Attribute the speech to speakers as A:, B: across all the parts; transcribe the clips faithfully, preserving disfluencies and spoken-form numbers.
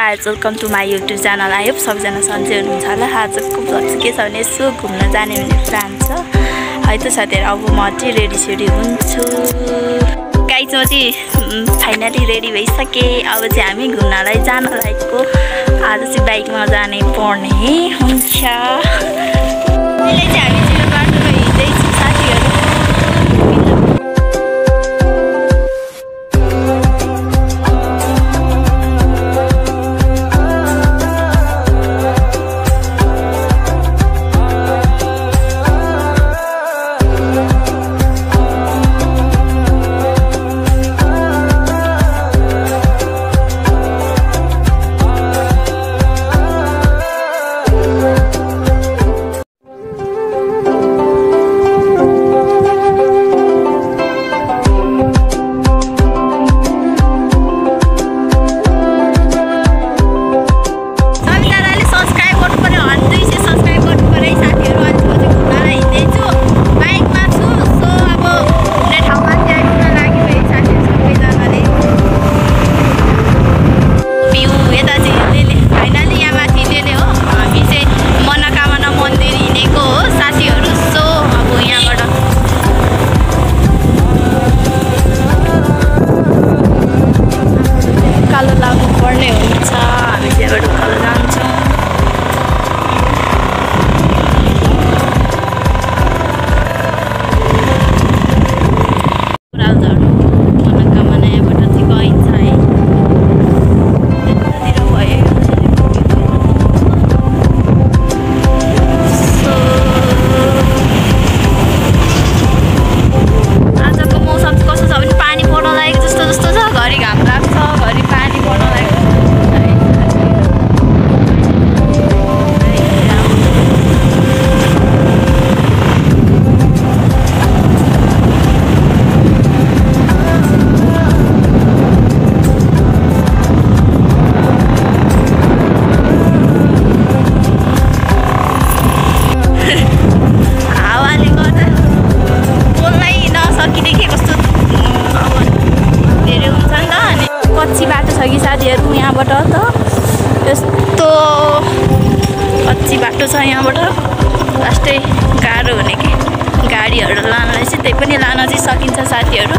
A: Guys, welcome to my YouTube channel. I hope सबैजना सन्चै हुनुहुन्छ होला। आजको ब्लग चाहिँ के छ भने यसो घुम्न जाने भन्ने प्लान छ है त साथीहरू। अब म चाहिँ रेडी सेडी हुन्छु गाइज। म चाहिँ फाइनली रेडी भइसकेँ। अब चाहिँ हामी घुम्नलाई जान लागेको। आज चाहिँ बाइकमा जाने पर्ने हुन्छ। अहिले चाहिँ हामी चाहिँ बाटोमा हिँड्दैछौँ साथीहरू। साथीहरू यहाँबाट त यस्तो कच्ची बाटो छ। यहाँबाट लास्टै गाह्रो हुने कि गाडीहरू लानलाई चाहिँ त्यही पनि लान चाहिँ सकिन्छ साथीहरू।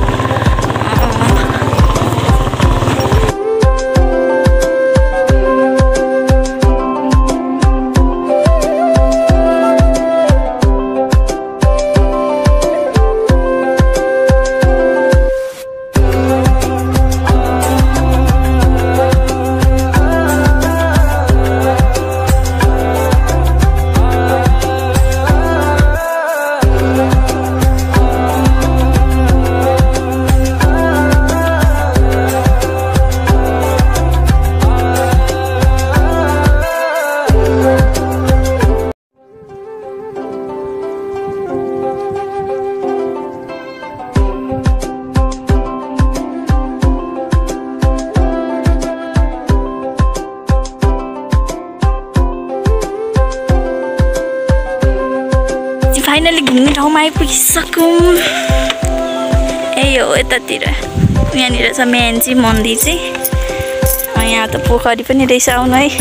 A: फाइनली घुम्ने ठाउँमा आइपुगिसक्यौँ। ए हो यतातिर यहाँनिर छ मेन चाहिँ मन्दिर चाहिँ। यहाँ त पोखरी पनि रहेछ, आउनु है।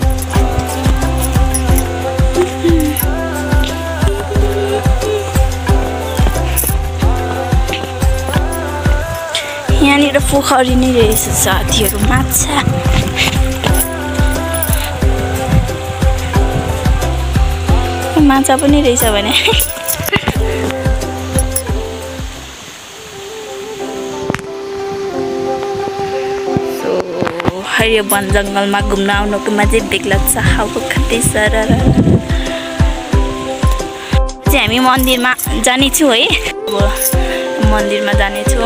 A: यहाँनिर पोखरी नै रहेछ साथीहरू, माछा। माछा पनि रहेछ भने सो हरियो वन जङ्गलमा घुम्न आउनुको मजा बेग्ला छ। हाउको खट्टै सर चाहिँ हामी मन्दिरमा जानेछौँ है। अब मन्दिरमा जानेछौँ।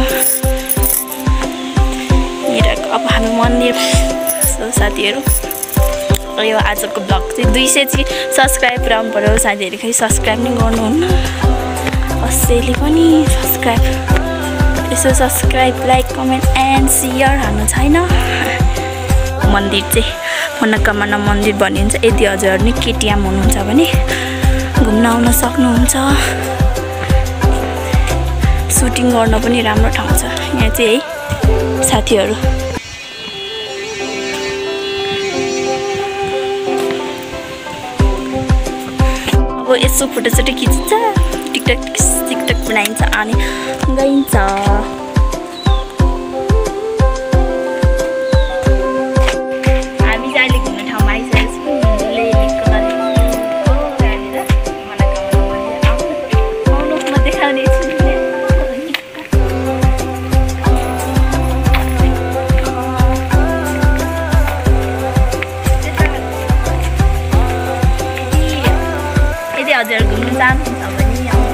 A: अब हामी मन्दिर साथीहरू। यो आजको ब्लग चाहिँ दुई सय चाहिँ सब्सक्राइब पुऱ्याउनु पऱ्यो साथीहरू। खै सब्सक्राइब नै गर्नुहुन्न कसैले पनि। सब्सक्राइब यसो subscribe like comment and share हाल्नु छैन। मन्दिर चाहिँ मनोकामना मन्दिर भनिन्छ। यदि हजुर नि केटिएम हुनुहुन्छ भने घुम्न आउन सक्नुहुन्छ। सुटिङ गर्न पनि राम्रो ठाउँ छ यहाँ चाहिँ है साथीहरू। अब यसो फोटोसोटो खिच्छ टिकटक टिकटक बनाइन्छ अनि गइन्छ। हामी चाहिँ अहिले घुम्ने ठाउँमा आइसकेको छौँ लेलीको आउनु म देखाउने छु। हजुर घुम्नु चाहनुहुन्छ भने आउनु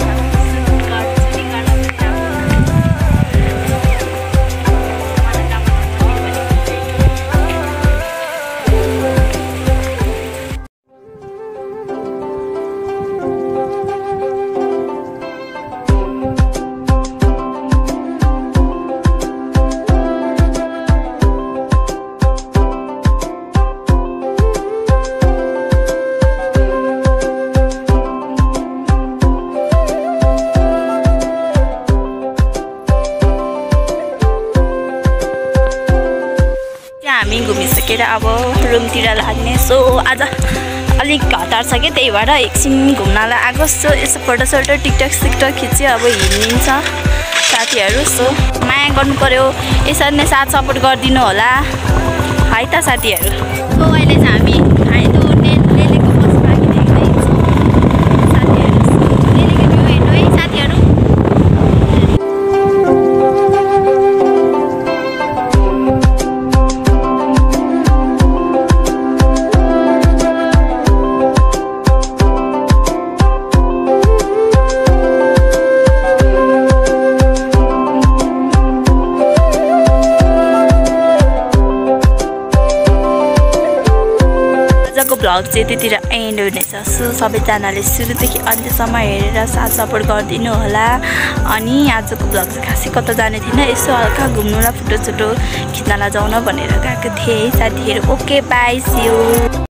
A: हामी घुमिसकेर अब रुमतिर लाग्ने। सो आज अलिक हतार छ कि त्यही भएर एकछिन घुम्नलाई आएको। सो यसो फोटोसोटो टिकटक सिकटक खिच्यो अब हिँडिन्छ साथीहरू। सो माया गर्नु पर्यो, यसरी नै साथ सपोर्ट गरिदिनु होला है त साथीहरू। सो अहिले चाहिँ हामी आइदो लेलीको बसमा देख्दैछौँ साथीहरू। लेलीको भ्यू हेर्नु है साथीहरू। आजको भ्लग चाहिँ त्यतिर एन्ड हुनेछ। सो सबैजनाले सुरुदेखि अन्त्यसम्म हेरेर साथ सपोर्ट गरिदिनु होला। अनि आजको भ्लग चाहिँ खासै कता जाने थिएन, यसो हल्का घुम्नुलाई फोटोसोटो खिच्नलाई जाउन भनेर गएको थिएँ साथीहरू। Okay bye see you.